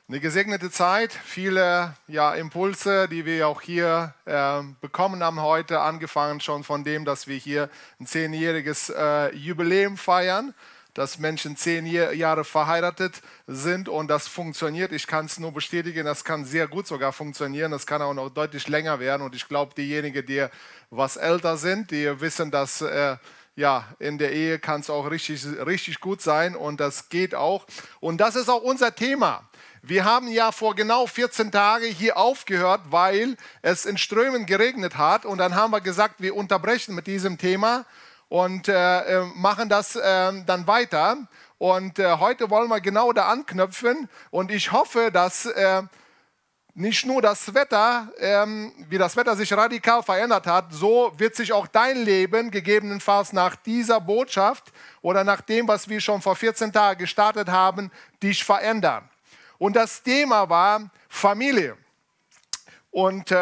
Eine gesegnete Zeit, viele Impulse, die wir auch hier bekommen haben heute, angefangen schon von dem, dass wir hier ein 10-jähriges Jubiläum feiern, dass Menschen 10 Jahre verheiratet sind und das funktioniert. Ich kann es nur bestätigen, das kann sehr gut sogar funktionieren, das kann auch noch deutlich länger werden und ich glaube, diejenigen, die was älter sind, die wissen, dass in der Ehe kann es auch richtig gut sein und das geht auch. Und das ist auch unser Thema. Wir haben ja vor genau 14 Tagen hier aufgehört, weil es in Strömen geregnet hat. Und dann haben wir gesagt, wir unterbrechen mit diesem Thema und machen das dann weiter. Und heute wollen wir genau da anknüpfen. Und ich hoffe, dass nicht nur das Wetter, wie das Wetter sich radikal verändert hat, so wird sich auch dein Leben gegebenenfalls nach dieser Botschaft oder nach dem, was wir schon vor 14 Tagen gestartet haben, dich verändern. Und das Thema war Familie. Und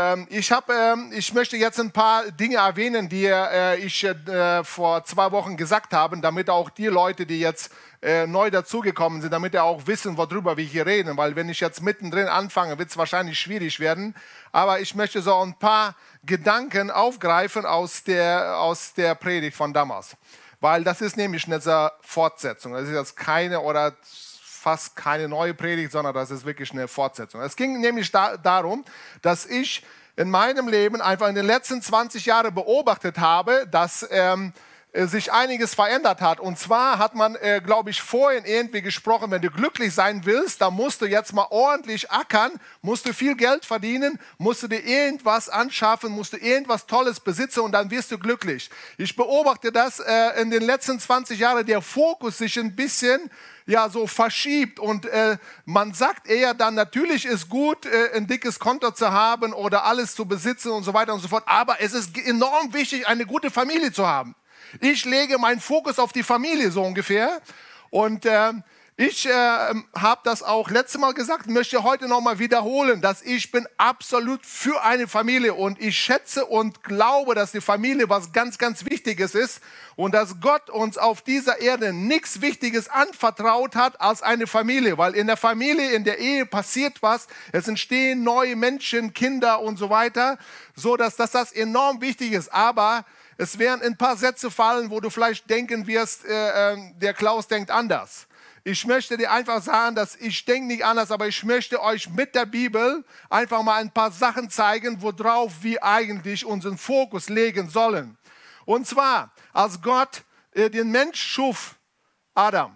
ich möchte jetzt ein paar Dinge erwähnen, die ich vor 2 Wochen gesagt habe, damit auch die Leute, die jetzt neu dazugekommen sind, damit auch wissen, worüber wir hier reden. Weil wenn ich jetzt mittendrin anfange, wird es wahrscheinlich schwierig werden. Aber ich möchte so ein paar Gedanken aufgreifen aus der Predigt von damals. Weil das ist nämlich eine Fortsetzung. Das ist jetzt keine oder fast keine neue Predigt, sondern das ist wirklich eine Fortsetzung. Es ging nämlich darum, dass ich in meinem Leben einfach in den letzten 20 Jahren beobachtet habe, dass sich einiges verändert hat. Und zwar hat man, glaube ich, vorhin irgendwie gesprochen, wenn du glücklich sein willst, dann musst du jetzt mal ordentlich ackern, musst du viel Geld verdienen, musst du dir irgendwas anschaffen, musst du irgendwas Tolles besitzen und dann wirst du glücklich. Ich beobachte das in den letzten 20 Jahren, der Fokus sich ein bisschen so verschiebt und man sagt eher dann, natürlich ist gut, ein dickes Konto zu haben oder alles zu besitzen und so weiter und so fort, aber es ist enorm wichtig, eine gute Familie zu haben. Ich lege meinen Fokus auf die Familie so ungefähr und ich habe das auch letztes Mal gesagt, möchte heute nochmal wiederholen, dass ich bin absolut für eine Familie und ich schätze und glaube, dass die Familie was ganz, ganz Wichtiges ist und dass Gott uns auf dieser Erde nichts Wichtiges anvertraut hat als eine Familie, weil in der Familie, in der Ehe passiert was, es entstehen neue Menschen, Kinder und so weiter, so dass das enorm wichtig ist, aber es werden ein paar Sätze fallen, wo du vielleicht denken wirst, der Klaus denkt anders. Ich möchte dir einfach sagen, dass ich denke nicht anders, aber ich möchte euch mit der Bibel einfach mal ein paar Sachen zeigen, worauf wir eigentlich unseren Fokus legen sollen. Und zwar, als Gott den Mensch schuf, Adam,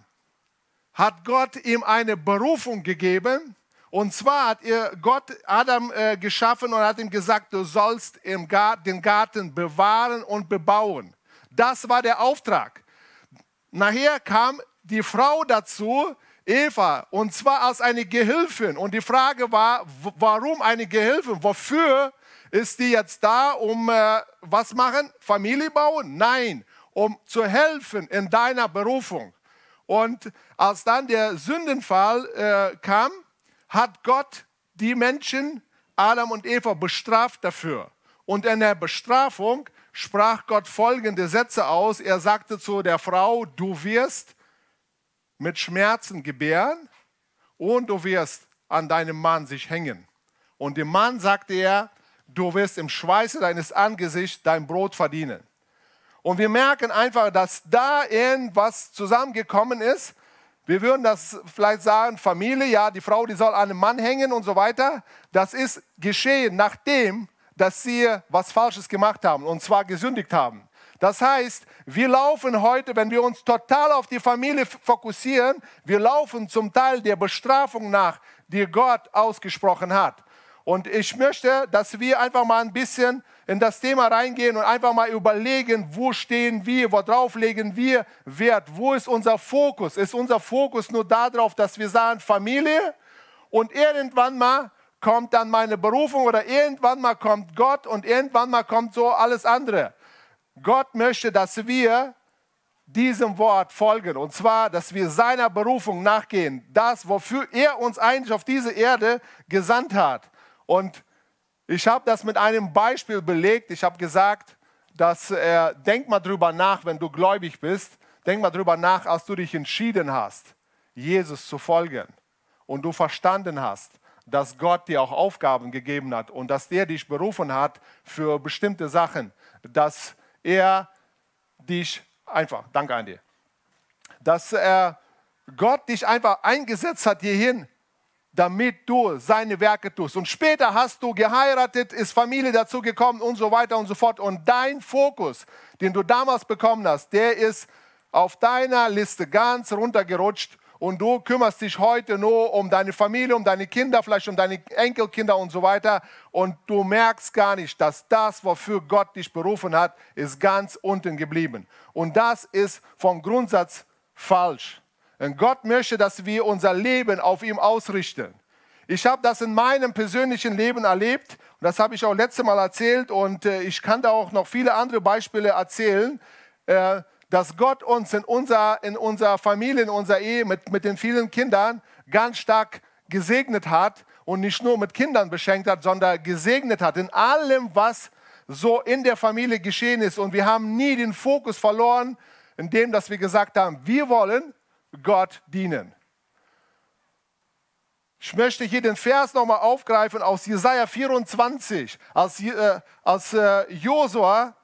hat Gott ihm eine Berufung gegeben. Und zwar hat Gott Adam geschaffen und hat ihm gesagt, du sollst den Garten bewahren und bebauen. Das war der Auftrag. Nachher kam die Frau dazu, Eva, und zwar als eine Gehilfin. Und die Frage war, warum eine Gehilfin? Wofür ist die jetzt da, um was machen? Familie bauen? Nein, um zu helfen in deiner Berufung. Und als dann der Sündenfall kam, hat Gott die Menschen, Adam und Eva, bestraft dafür. Und in der Bestrafung sprach Gott folgende Sätze aus. Er sagte zu der Frau, du wirst mit Schmerzen gebären und du wirst an deinem Mann sich hängen. Und dem Mann sagte er, du wirst im Schweiße deines Angesichts dein Brot verdienen. Und wir merken einfach, dass da irgendwas zusammengekommen ist. Wir würden das vielleicht sagen, Familie, ja, die Frau, die soll an einem Mann hängen und so weiter. Das ist geschehen, nachdem, dass sie was Falsches gemacht haben, und zwar gesündigt haben. Das heißt, wir laufen heute, wenn wir uns total auf die Familie fokussieren, wir laufen zum Teil der Bestrafung nach, die Gott ausgesprochen hat. Und ich möchte, dass wir einfach mal ein bisschen in das Thema reingehen und einfach mal überlegen, wo stehen wir, worauf legen wir Wert, wo ist unser Fokus? Ist unser Fokus nur darauf, dass wir sagen Familie und irgendwann mal kommt dann meine Berufung oder irgendwann mal kommt Gott und irgendwann mal kommt so alles andere. Gott möchte, dass wir diesem Wort folgen und zwar, dass wir seiner Berufung nachgehen, das, wofür er uns eigentlich auf diese Erde gesandt hat. Und ich habe das mit einem Beispiel belegt. Ich habe gesagt, dass denk mal drüber nach, wenn du gläubig bist. Denk mal drüber nach, als du dich entschieden hast, Jesus zu folgen. und du verstanden hast, dass Gott dir auch Aufgaben gegeben hat und dass der dich berufen hat für bestimmte Sachen, dass er dich einfach, danke an dir, dass Gott dich einfach eingesetzt hat hierhin, damit du seine Werke tust. Und später hast du geheiratet, ist Familie dazu gekommen und so weiter und so fort. Und dein Fokus, den du damals bekommen hast, der ist auf deiner Liste ganz runtergerutscht. Und du kümmerst dich heute nur um deine Familie, um deine Kinder, vielleicht um deine Enkelkinder und so weiter. Und du merkst gar nicht, dass das, wofür Gott dich berufen hat, ist ganz unten geblieben. Und das ist vom Grundsatz falsch. Denn Gott möchte, dass wir unser Leben auf ihm ausrichten. Ich habe das in meinem persönlichen Leben erlebt. Und das habe ich auch letztes Mal erzählt. Und ich kann da auch noch viele andere Beispiele erzählen, dass Gott uns in unserer Familie, in unserer Ehe mit den vielen Kindern ganz stark gesegnet hat. Und nicht nur mit Kindern beschenkt hat, sondern gesegnet hat in allem, was so in der Familie geschehen ist. Und wir haben nie den Fokus verloren, indem dass wir gesagt haben, wir wollen Gott dienen. Ich möchte hier den Vers nochmal aufgreifen aus Jesaja 24, als Josua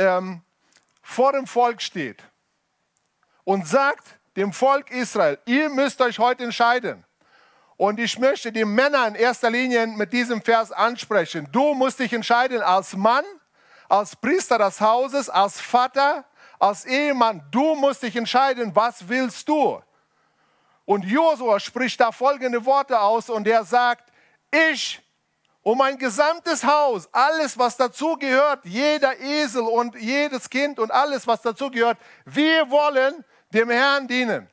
vor dem Volk steht und sagt dem Volk Israel, ihr müsst euch heute entscheiden. Und ich möchte die Männer in erster Linie mit diesem Vers ansprechen. Du musst dich entscheiden als Mann, als Priester des Hauses, als Vater, als Ehemann. Du musst dich entscheiden, was willst du? Und Josua spricht da folgende Worte aus und er sagt, ich und mein gesamtes Haus, alles was dazu gehört, jeder Esel und jedes Kind und alles was dazu gehört, wir wollen dem Herrn dienen.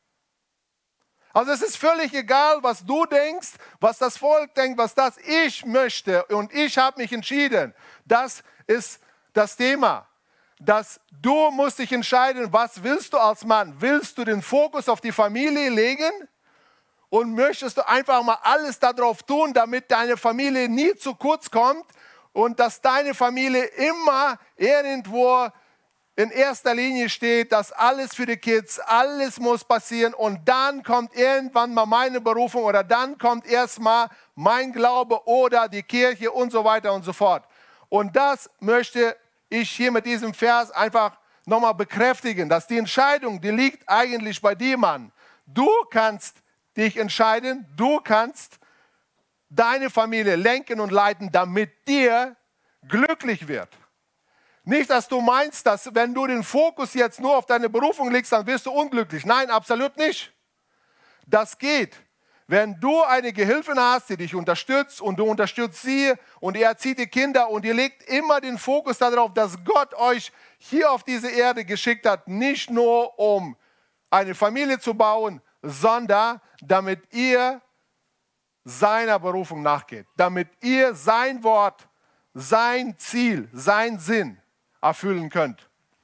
Also es ist völlig egal, was du denkst, was das Volk denkt, was das ich möchte und ich habe mich entschieden. Das ist das Thema. Dass du musst dich entscheiden, was willst du als Mann? Willst du den Fokus auf die Familie legen und möchtest du einfach mal alles darauf tun, damit deine Familie nie zu kurz kommt und dass deine Familie immer irgendwo in erster Linie steht, dass alles für die Kids, alles muss passieren und dann kommt irgendwann mal meine Berufung oder dann kommt erstmal mein Glaube oder die Kirche und so weiter und so fort. Und das möchte ich hier mit diesem Vers einfach nochmal bekräftigen, dass die Entscheidung, die liegt eigentlich bei dir, Mann. Du kannst dich entscheiden, du kannst deine Familie lenken und leiten, damit dir glücklich wird. Nicht, dass du meinst, dass wenn du den Fokus jetzt nur auf deine Berufung legst, dann wirst du unglücklich. Nein, absolut nicht. Das geht. Wenn du eine Gehilfin hast, die dich unterstützt und du unterstützt sie und ihr erzieht die Kinder und ihr legt immer den Fokus darauf, dass Gott euch hier auf diese Erde geschickt hat, nicht nur um eine Familie zu bauen, sondern damit ihr seiner Berufung nachgeht, damit ihr sein Wort, sein Ziel, sein Sinn erfüllen könnt.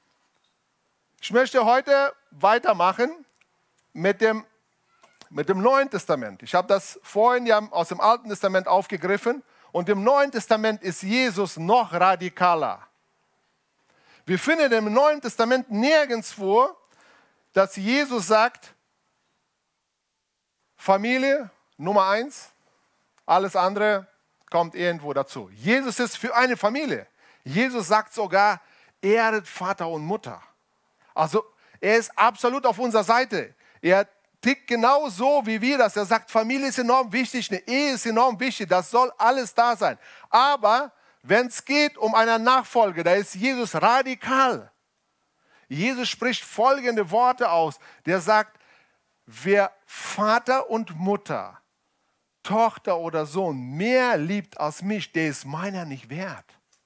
Ich möchte heute weitermachen mit dem Neuen Testament. Ich habe das vorhin ja aus dem Alten Testament aufgegriffen und im Neuen Testament ist Jesus noch radikaler. Wir finden im Neuen Testament nirgends vor, dass Jesus sagt, Familie Nummer 1, alles andere kommt irgendwo dazu. Jesus ist für eine Familie. Jesus sagt sogar, ehret Vater und Mutter. Also er ist absolut auf unserer Seite. Er tickt genau so wie wir das. Er sagt, Familie ist enorm wichtig, eine Ehe ist enorm wichtig, das soll alles da sein. Aber wenn es geht um eine Nachfolge, da ist Jesus radikal. Jesus spricht folgende Worte aus. Der sagt, wer Vater und Mutter, Tochter oder Sohn mehr liebt als mich, der ist meiner nicht wert.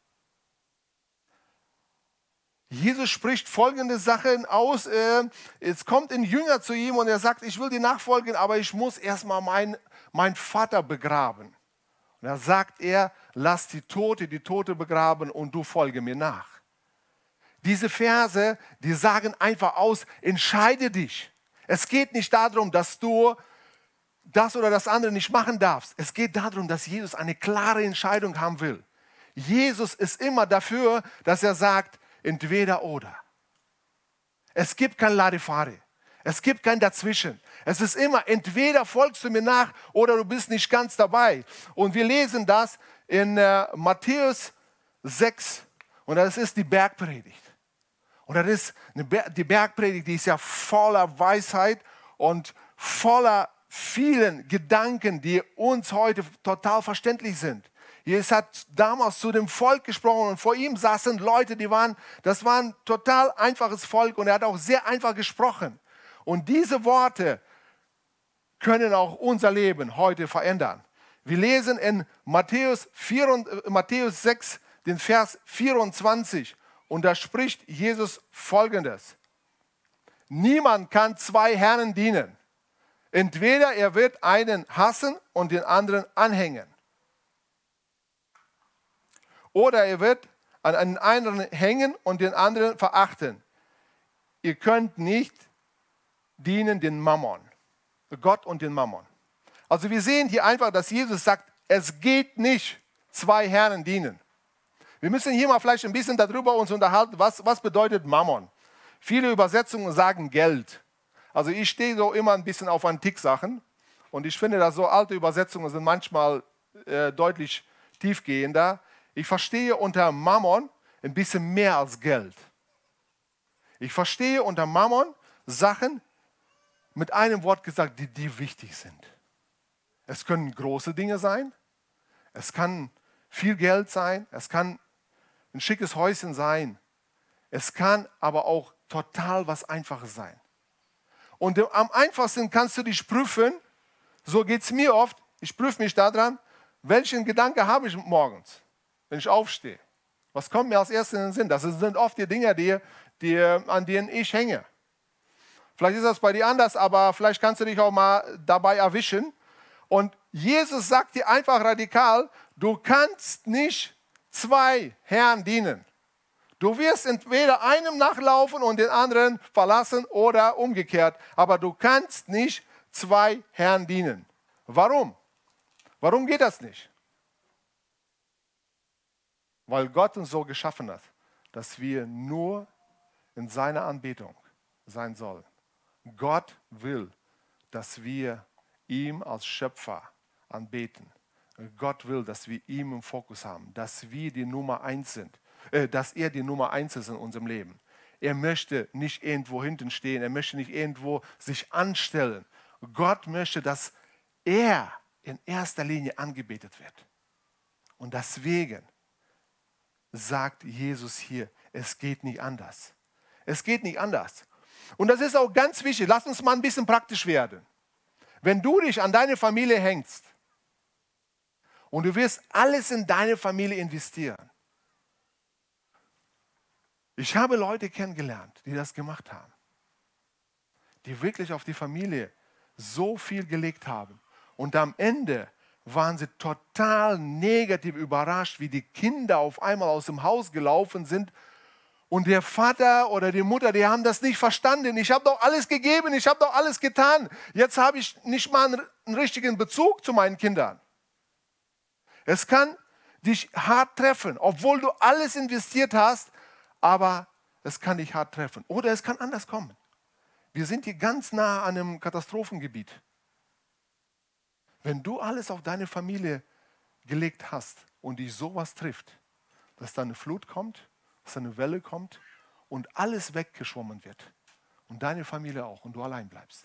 Jesus spricht folgende Sachen aus. Es kommt ein Jünger zu ihm und er sagt, ich will dir nachfolgen, aber ich muss erstmal meinen Vater begraben. Und da sagt er, lass die Tote begraben und du folge mir nach. Diese Verse, die sagen einfach aus, entscheide dich. Es geht nicht darum, dass du das oder das andere nicht machen darfst. Es geht darum, dass Jesus eine klare Entscheidung haben will. Jesus ist immer dafür, dass er sagt, entweder oder. Es gibt kein Larifari. Es gibt kein Dazwischen. Es ist immer, entweder folgst du mir nach oder du bist nicht ganz dabei. Und wir lesen das in Matthäus 6. Und das ist die Bergpredigt. Und das ist die Bergpredigt, die ist ja voller Weisheit und voller vielen Gedanken, die uns heute total verständlich sind. Jesus hat damals zu dem Volk gesprochen und vor ihm saßen Leute, das war ein total einfaches Volk und er hat auch sehr einfach gesprochen. Und diese Worte können auch unser Leben heute verändern. Wir lesen in Matthäus 6, den Vers 24 und da spricht Jesus Folgendes. Niemand kann zwei Herren dienen. Entweder er wird einen hassen und den anderen anhängen. Oder er wird an einen anderen hängen und den anderen verachten. Ihr könnt nicht dienen den Mammon, Gott und den Mammon. Also wir sehen hier einfach, dass Jesus sagt, es geht nicht zwei Herren dienen. Wir müssen hier mal vielleicht ein bisschen darüber uns unterhalten, was bedeutet Mammon. Viele Übersetzungen sagen Geld. Also ich stehe so immer ein bisschen auf Antik-Sachen und ich finde, dass so alte Übersetzungen sind manchmal deutlich tiefgehender. Ich verstehe unter Mammon ein bisschen mehr als Geld. Ich verstehe unter Mammon Sachen mit einem Wort gesagt, die wichtig sind. Es können große Dinge sein, es kann viel Geld sein, es kann ein schickes Häuschen sein, es kann aber auch total was Einfaches sein. Und am einfachsten kannst du dich prüfen, so geht es mir oft, ich prüfe mich daran, welchen Gedanke habe ich morgens, wenn ich aufstehe. Was kommt mir als erstes in den Sinn? Das sind oft die Dinge, an denen ich hänge. Vielleicht ist das bei dir anders, aber vielleicht kannst du dich auch mal dabei erwischen. Und Jesus sagt dir einfach radikal, du kannst nicht zwei Herren dienen. Du wirst entweder einem nachlaufen und den anderen verlassen oder umgekehrt. Aber du kannst nicht zwei Herren dienen. Warum? Warum geht das nicht? Weil Gott uns so geschaffen hat, dass wir nur in seiner Anbetung sein sollen. Gott will, dass wir ihm als Schöpfer anbeten. Gott will, dass wir ihn im Fokus haben, dass wir die Nummer 1 sind, dass er die Nummer 1 ist in unserem Leben. Er möchte nicht irgendwo hinten stehen, er möchte nicht irgendwo sich anstellen. Gott möchte, dass er in erster Linie angebetet wird. Und deswegen sagt Jesus hier, es geht nicht anders. Es geht nicht anders. Und das ist auch ganz wichtig. Lass uns mal ein bisschen praktisch werden. Wenn du dich an deine Familie hängst und du wirst alles in deine Familie investieren. Ich habe Leute kennengelernt, die das gemacht haben. Die wirklich auf die Familie so viel gelegt haben. Und am Ende waren sie total negativ überrascht, wie die Kinder auf einmal aus dem Haus gelaufen sind. Und der Vater oder die Mutter, die haben das nicht verstanden. Ich habe doch alles gegeben, ich habe doch alles getan. Jetzt habe ich nicht mal einen richtigen Bezug zu meinen Kindern. Es kann dich hart treffen, obwohl du alles investiert hast, aber es kann dich hart treffen. Oder es kann anders kommen. Wir sind hier ganz nah an einem Katastrophengebiet. Wenn du alles auf deine Familie gelegt hast und dich sowas trifft, dass da eine Flut kommt, dass eine Welle kommt und alles weggeschwommen wird und deine Familie auch und du allein bleibst.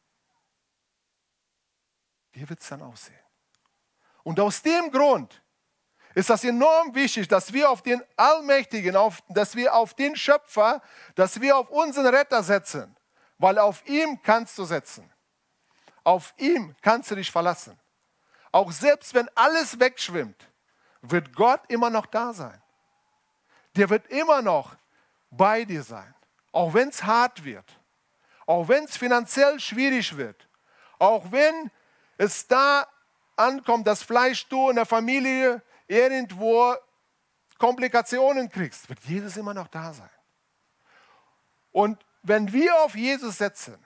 Wie wird es dann aussehen? Und aus dem Grund ist das enorm wichtig, dass wir auf den Allmächtigen, dass wir auf den Schöpfer, dass wir auf unseren Retter setzen, weil auf ihm kannst du setzen. Auf ihm kannst du dich verlassen. Auch selbst wenn alles wegschwimmt, wird Gott immer noch da sein. Der wird immer noch bei dir sein. Auch wenn es hart wird. Auch wenn es finanziell schwierig wird. Auch wenn es da ankommt, dass vielleicht du in der Familie irgendwo Komplikationen kriegst, wird Jesus immer noch da sein. Und wenn wir auf Jesus setzen,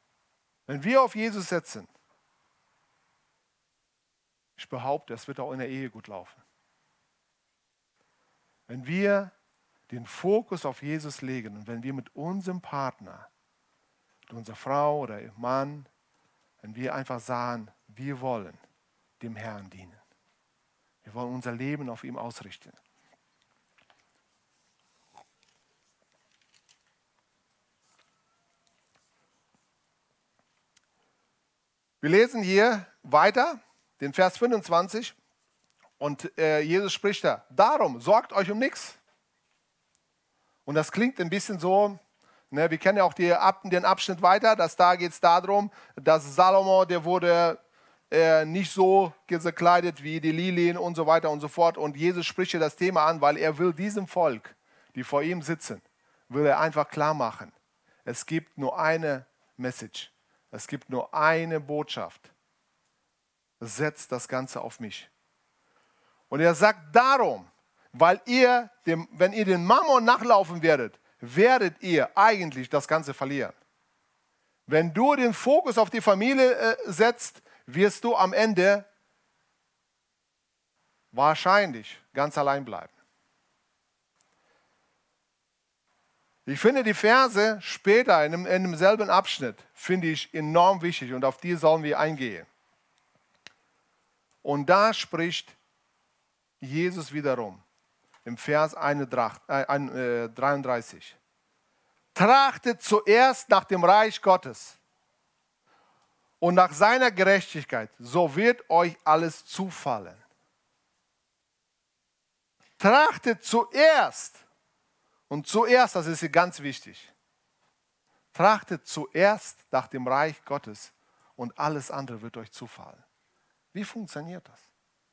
ich behaupte, es wird auch in der Ehe gut laufen. Wenn wir den Fokus auf Jesus legen und wenn wir mit unserem Partner mit unserer Frau oder Mann, wenn wir einfach sagen, wir wollen dem Herrn dienen. Wir wollen unser Leben auf ihm ausrichten. Wir lesen hier weiter, den Vers 25. Und Jesus spricht da, darum sorgt euch um nichts. Und das klingt ein bisschen so, ne, wir kennen ja auch den Abschnitt weiter, dass da geht es darum, dass Salomo, der wurde nicht so gekleidet wie die Lilien und so weiter und so fort. Und Jesus spricht hier das Thema an, weil er will diesem Volk, die vor ihm sitzen, will er einfach klar machen. Es gibt nur eine Message. Es gibt nur eine Botschaft. Setzt das Ganze auf mich. Und er sagt darum, weil wenn ihr den Mammon nachlaufen werdet, werdet ihr eigentlich das Ganze verlieren. Wenn du den Fokus auf die Familie setzt, wirst du am Ende wahrscheinlich ganz allein bleiben. Ich finde die Verse später in demselben Abschnitt, finde ich enorm wichtig und auf die sollen wir eingehen. Und da spricht Jesus wiederum im Vers 33. Trachtet zuerst nach dem Reich Gottes und nach seiner Gerechtigkeit, so wird euch alles zufallen. Trachtet zuerst, und zuerst, das ist hier ganz wichtig, trachtet zuerst nach dem Reich Gottes und alles andere wird euch zufallen. Wie funktioniert das?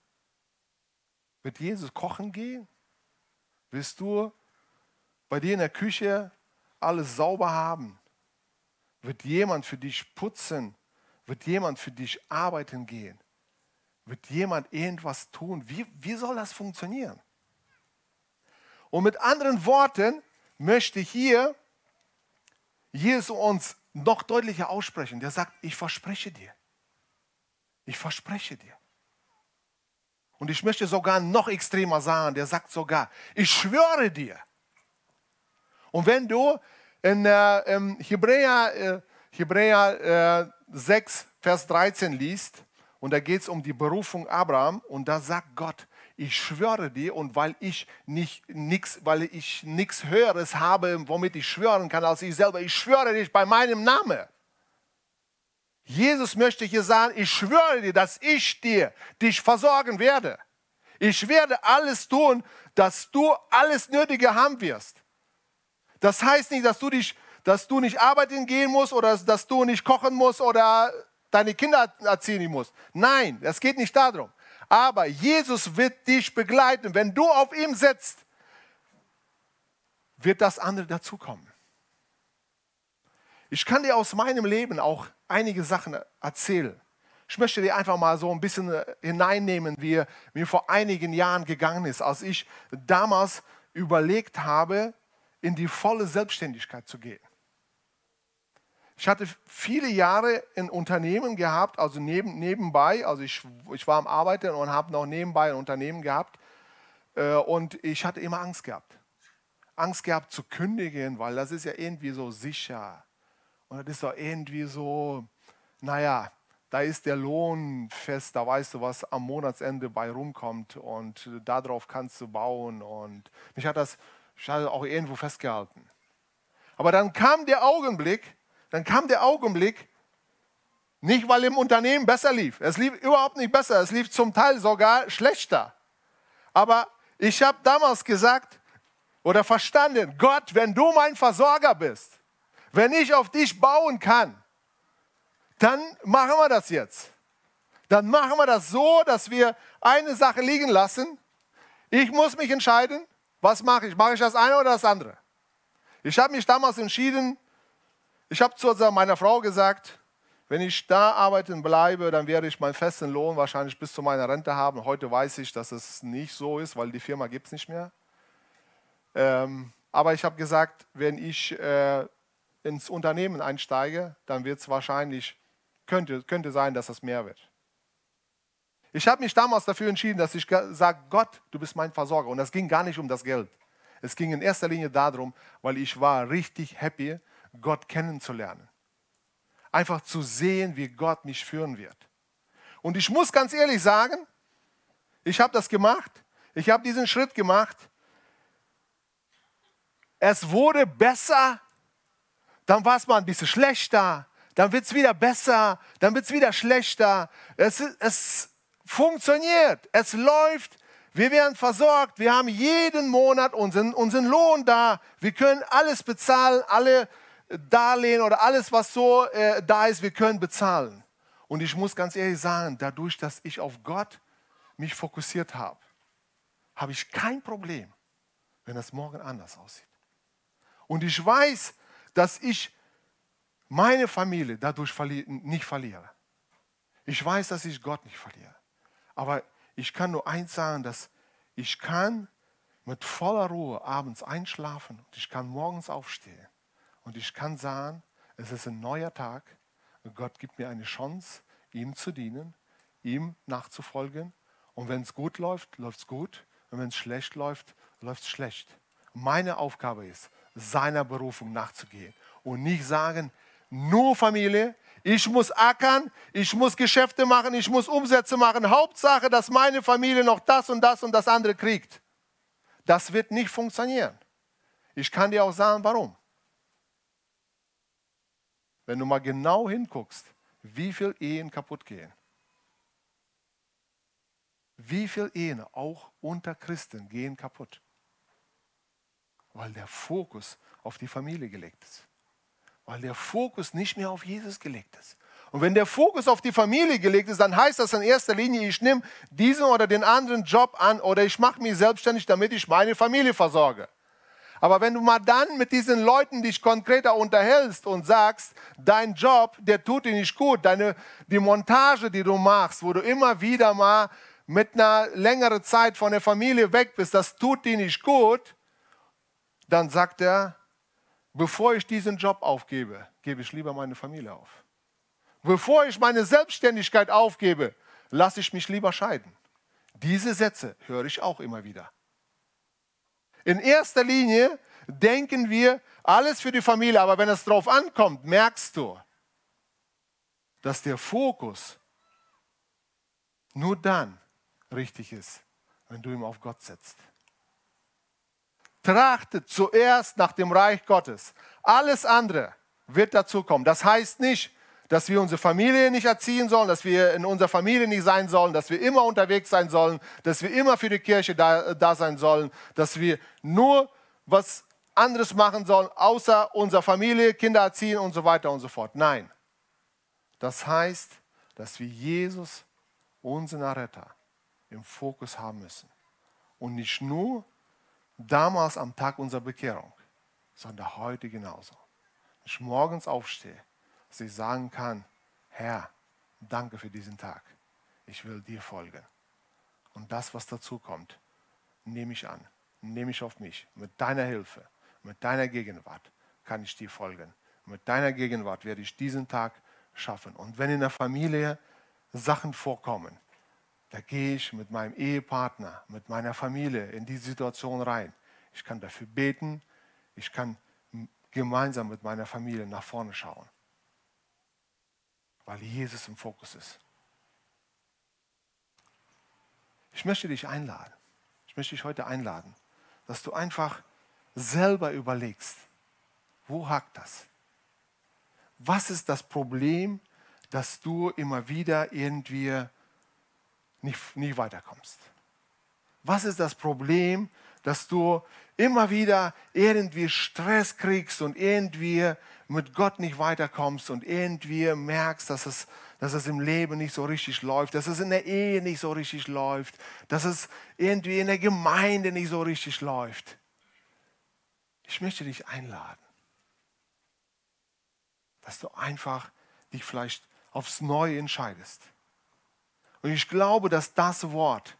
Wird Jesus kochen gehen? Willst du bei dir in der Küche alles sauber haben? Wird jemand für dich putzen? Wird jemand für dich arbeiten gehen? Wird jemand irgendwas tun? Wie soll das funktionieren? Und mit anderen Worten möchte hier Jesus uns noch deutlicher aussprechen. Der sagt, ich verspreche dir. Ich verspreche dir. Und ich möchte sogar noch extremer sagen, der sagt sogar, ich schwöre dir. Und wenn du in Hebräer 6, Vers 13 liest, und da geht es um die Berufung Abraham, und da sagt Gott, ich schwöre dir, und weil ich nichts Höheres habe, womit ich schwören kann als ich selber, ich schwöre dich bei meinem Namen. Jesus möchte hier sagen, ich schwöre dir, dass ich dich versorgen werde. Ich werde alles tun, dass du alles Nötige haben wirst. Das heißt nicht, dass du nicht arbeiten gehen musst oder dass du nicht kochen musst oder deine Kinder erziehen musst. Nein, es geht nicht darum. Aber Jesus wird dich begleiten. Wenn du auf ihm sitzt, wird das andere dazukommen. Ich kann dir aus meinem Leben auch einige Sachen erzählen. Ich möchte dir einfach mal so ein bisschen hineinnehmen, wie mir vor einigen Jahren gegangen ist, als ich damals überlegt habe, in die volle Selbstständigkeit zu gehen. Ich hatte viele Jahre ein Unternehmen gehabt, also nebenbei, also ich war am Arbeiten und habe noch nebenbei ein Unternehmen gehabt und ich hatte immer Angst gehabt. Angst gehabt zu kündigen, weil das ist ja irgendwie so sicher. Und das ist doch irgendwie so, naja, da ist der Lohn fest, da weißt du, was am Monatsende bei rumkommt und darauf kannst du bauen. Und ich hatte das auch irgendwo festgehalten. Aber dann kam der Augenblick, nicht weil im Unternehmen besser lief. Es lief überhaupt nicht besser, es lief zum Teil sogar schlechter. Aber ich habe damals gesagt oder verstanden, Gott, wenn du mein Versorger bist, wenn ich auf dich bauen kann, dann machen wir das jetzt. Dann machen wir das so, dass wir eine Sache liegen lassen. Ich muss mich entscheiden, was mache ich? Mache ich das eine oder das andere? Ich habe mich damals entschieden, ich habe zu meiner Frau gesagt, wenn ich da arbeiten bleibe, dann werde ich meinen festen Lohn wahrscheinlich bis zu meiner Rente haben. Heute weiß ich, dass es nicht so ist, weil die Firma gibt es nicht mehr. Aber ich habe gesagt, wenn ich ins Unternehmen einsteige, dann wird es wahrscheinlich, könnte sein, dass es mehr wird. Ich habe mich damals dafür entschieden, dass ich sage, Gott, du bist mein Versorger. Und das ging gar nicht um das Geld. Es ging in erster Linie darum, weil ich war richtig happy, Gott kennenzulernen. einfach zu sehen, wie Gott mich führen wird. Und ich muss ganz ehrlich sagen, ich habe das gemacht. Ich habe diesen Schritt gemacht. Es wurde besser, dann war es mal ein bisschen schlechter, dann wird es wieder besser, dann wird es wieder schlechter. Es funktioniert, es läuft, wir werden versorgt, wir haben jeden Monat unseren Lohn da, wir können alles bezahlen, alle Darlehen oder alles, was so da ist, wir können bezahlen. Und ich muss ganz ehrlich sagen, dadurch, dass ich auf Gott mich fokussiert habe, habe ich kein Problem, wenn das morgen anders aussieht. Und ich weiß, dass ich meine Familie dadurch nicht verliere. Ich weiß, dass ich Gott nicht verliere. Aber ich kann nur eins sagen, dass ich kann mit voller Ruhe abends einschlafen und ich kann morgens aufstehen. Und ich kann sagen, es ist ein neuer Tag und Gott gibt mir eine Chance, ihm zu dienen, ihm nachzufolgen. Und wenn es gut läuft, läuft es gut. Und wenn es schlecht läuft, läuft es schlecht. Meine Aufgabe ist, seiner Berufung nachzugehen und nicht sagen, nur Familie, ich muss ackern, ich muss Geschäfte machen, ich muss Umsätze machen. Hauptsache, dass meine Familie noch das und das andere kriegt. Das wird nicht funktionieren. Ich kann dir auch sagen, warum. Wenn du mal genau hinguckst, wie viele Ehen kaputt gehen. Wie viele Ehen, auch unter Christen, gehen kaputt. Weil der Fokus auf die Familie gelegt ist. Weil der Fokus nicht mehr auf Jesus gelegt ist. Und wenn der Fokus auf die Familie gelegt ist, dann heißt das in erster Linie, ich nehme diesen oder den anderen Job an oder ich mache mich selbstständig, damit ich meine Familie versorge. Aber wenn du mal dann mit diesen Leuten dich konkreter unterhältst und sagst, dein Job, der tut dir nicht gut, die Montage, die du machst, wo du immer wieder mal mit einer längeren Zeit von der Familie weg bist, das tut dir nicht gut, dann sagt er, bevor ich diesen Job aufgebe, gebe ich lieber meine Familie auf. Bevor ich meine Selbstständigkeit aufgebe, lasse ich mich lieber scheiden. Diese Sätze höre ich auch immer wieder. In erster Linie denken wir, alles für die Familie, aber wenn es drauf ankommt, merkst du, dass der Fokus nur dann richtig ist, wenn du ihn auf Gott setzt. Trachtet zuerst nach dem Reich Gottes. Alles andere wird dazu kommen. Das heißt nicht, dass wir unsere Familie nicht erziehen sollen, dass wir in unserer Familie nicht sein sollen, dass wir immer unterwegs sein sollen, dass wir immer für die Kirche da sein sollen, dass wir nur was anderes machen sollen, außer unserer Familie, Kinder erziehen und so weiter und so fort. Nein. Das heißt, dass wir Jesus, unseren Retter, im Fokus haben müssen. Und nicht nur damals am Tag unserer Bekehrung, sondern heute genauso. Wenn ich morgens aufstehe, dass ich sagen kann, Herr, danke für diesen Tag. Ich will dir folgen. Und das, was dazu kommt, nehme ich an, nehme ich auf mich. Mit deiner Hilfe, mit deiner Gegenwart kann ich dir folgen. Mit deiner Gegenwart werde ich diesen Tag schaffen. Und wenn in der Familie Sachen vorkommen, da gehe ich mit meinem Ehepartner, mit meiner Familie in die Situation rein. Ich kann dafür beten, ich kann gemeinsam mit meiner Familie nach vorne schauen. Weil Jesus im Fokus ist. Ich möchte dich einladen. Ich möchte dich heute einladen, dass du einfach selber überlegst, wo hakt das? Was ist das Problem, dass du immer wieder irgendwie nicht weiterkommst? Was ist das Problem, dass du immer wieder irgendwie Stress kriegst und irgendwie mit Gott nicht weiterkommst und irgendwie merkst, dass es im Leben nicht so richtig läuft, dass es in der Ehe nicht so richtig läuft, dass es irgendwie in der Gemeinde nicht so richtig läuft? Ich möchte dich einladen, dass du einfach dich vielleicht aufs Neue entscheidest. Und ich glaube, dass das Wort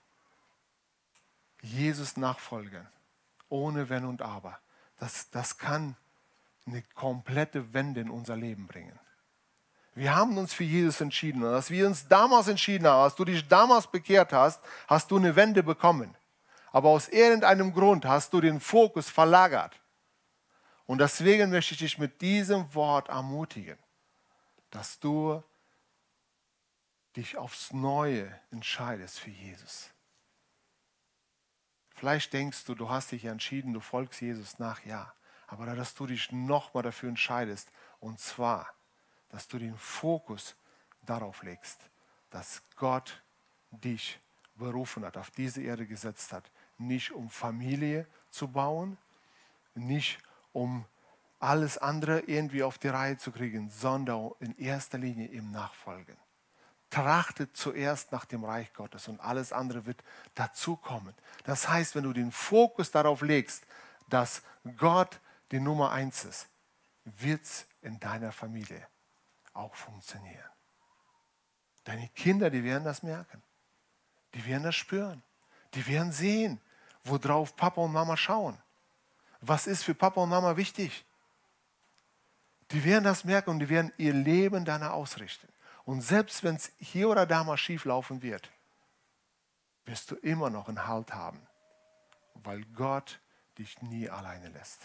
Jesus nachfolgen, ohne Wenn und Aber, das kann eine komplette Wende in unser Leben bringen. Wir haben uns für Jesus entschieden. Und als wir uns damals entschieden haben, als du dich damals bekehrt hast, hast du eine Wende bekommen. Aber aus irgendeinem Grund hast du den Fokus verlagert. Und deswegen möchte ich dich mit diesem Wort ermutigen, dass du dich aufs Neue entscheidest für Jesus. Vielleicht denkst du, du hast dich entschieden, du folgst Jesus nach, ja. Aber dass du dich nochmal dafür entscheidest, und zwar, dass du den Fokus darauf legst, dass Gott dich berufen hat, auf diese Erde gesetzt hat, nicht um Familie zu bauen, nicht um alles andere irgendwie auf die Reihe zu kriegen, sondern in erster Linie im Nachfolgen. Trachtet zuerst nach dem Reich Gottes und alles andere wird dazukommen. Das heißt, wenn du den Fokus darauf legst, dass Gott die Nummer 1 ist, wird es in deiner Familie auch funktionieren. Deine Kinder, die werden das merken. Die werden das spüren. Die werden sehen, worauf Papa und Mama schauen. Was ist für Papa und Mama wichtig? Die werden das merken und die werden ihr Leben danach ausrichten. Und selbst wenn es hier oder da mal schief laufen wird, wirst du immer noch einen Halt haben, weil Gott dich nie alleine lässt.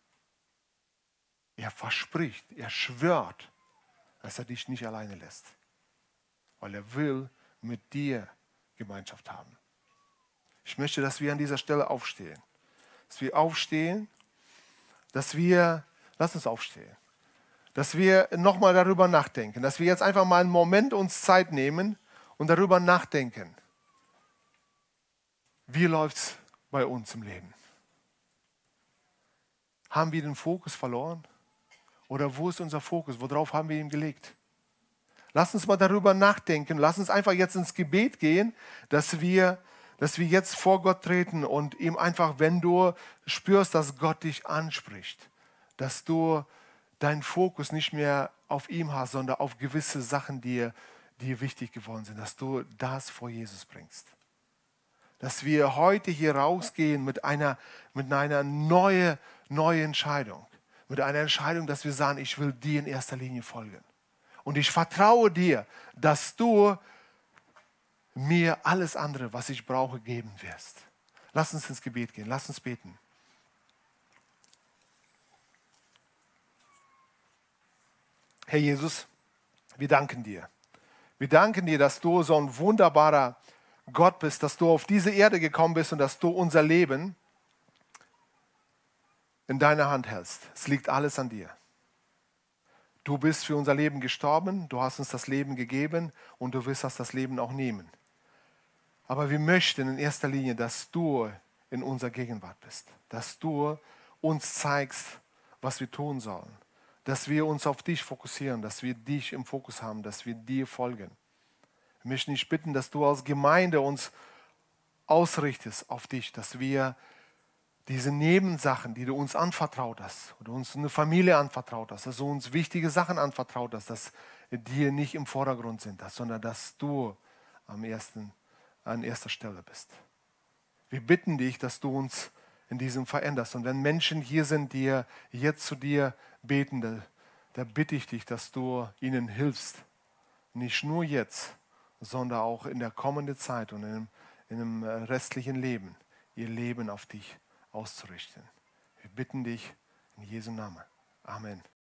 Er verspricht, er schwört, dass er dich nicht alleine lässt, weil er will mit dir Gemeinschaft haben. Ich möchte, dass wir an dieser Stelle aufstehen. Dass wir aufstehen, lass uns aufstehen, dass wir nochmal darüber nachdenken, dass wir jetzt einfach mal einen Moment uns Zeit nehmen und darüber nachdenken, wie läuft es bei uns im Leben? Haben wir den Fokus verloren? Oder wo ist unser Fokus? Worauf haben wir ihn gelegt? Lass uns mal darüber nachdenken. Lass uns einfach jetzt ins Gebet gehen, dass wir jetzt vor Gott treten und ihm einfach, wenn du spürst, dass Gott dich anspricht, dass du deinen Fokus nicht mehr auf ihm hast, sondern auf gewisse Sachen, die dir wichtig geworden sind, dass du das vor Jesus bringst. Dass wir heute hier rausgehen mit einer neuen Entscheidung. Mit einer Entscheidung, dass wir sagen, ich will dir in erster Linie folgen. Und ich vertraue dir, dass du mir alles andere, was ich brauche, geben wirst. Lass uns ins Gebet gehen, lass uns beten. Herr Jesus, wir danken dir. Wir danken dir, dass du so ein wunderbarer Gott bist, dass du auf diese Erde gekommen bist und dass du unser Leben in deiner Hand hältst. Es liegt alles an dir. Du bist für unser Leben gestorben, du hast uns das Leben gegeben und du wirst uns das Leben auch nehmen. Aber wir möchten in erster Linie, dass du in unserer Gegenwart bist, dass du uns zeigst, was wir tun sollen, dass wir uns auf dich fokussieren, dass wir dich im Fokus haben, dass wir dir folgen. Wir möchten dich bitten, dass du als Gemeinde uns ausrichtest auf dich, dass wir diese Nebensachen, die du uns anvertraut hast, oder uns eine Familie anvertraut hast, dass du uns wichtige Sachen anvertraut hast, dass die nicht im Vordergrund sind, sondern dass du an erster Stelle bist. Wir bitten dich, dass du uns in diesem veränderst. Und wenn Menschen hier sind, die jetzt zu dir beten, da bitte ich dich, dass du ihnen hilfst. Nicht nur jetzt, sondern auch in der kommenden Zeit und in dem restlichen Leben, ihr Leben auf dich auszurichten. Wir bitten dich in Jesu Namen. Amen.